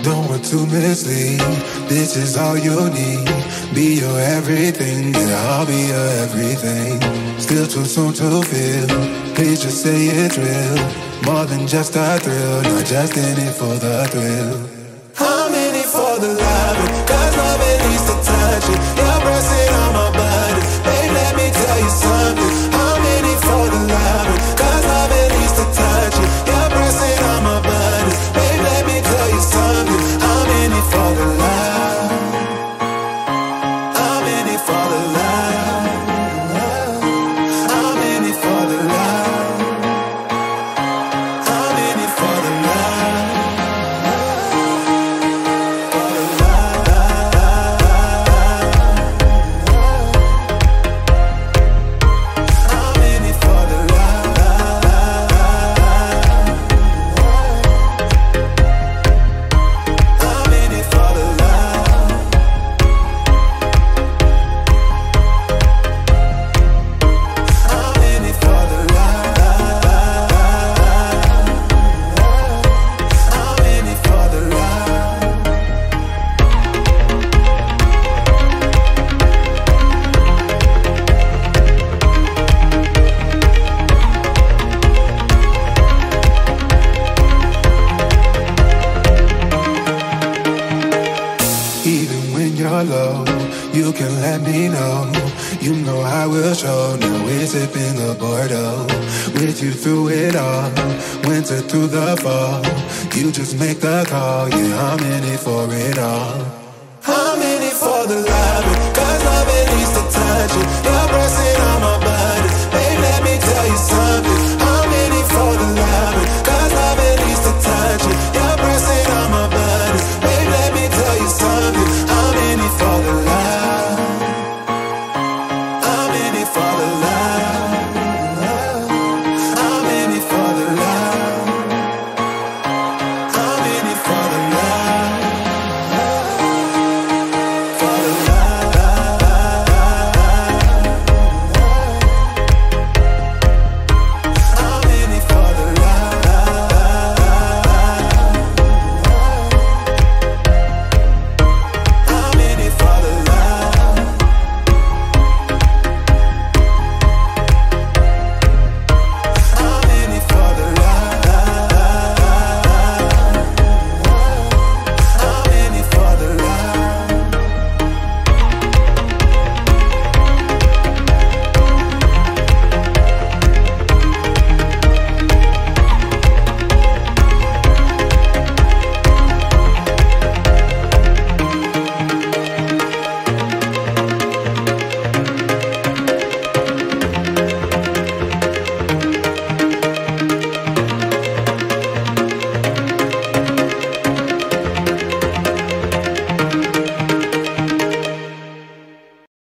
Don't want to mislead, this is all you need. Be your everything, yeah, I'll be your everything. Still too soon to feel, please just say it's real. More than just a thrill, not just in it for the thrill. I'm in it for the loving, cause loving needs to touch it. You're pressing on my body, babe, let me tell you something. I'm in it for the loving, cause loving needs to touch it. You're pressing on my body, babe, let me tell you something. I'm in it for the love. I'm in it for the love. I'm in it for the love. I'm in it for the love. For the love. I'm in it for the love. I'm in it for the love. I'm in it for the love. I'm in it for the love. Even when you're low, you can let me know. You know I will show. Now we're sipping the Bordeaux. With you through it all, winter through the fall. You just make the call, yeah, I'm in it for it all. I'm in it for the loving, cause loving needs to touch it. You're pressing on my body, babe, let me tell you something.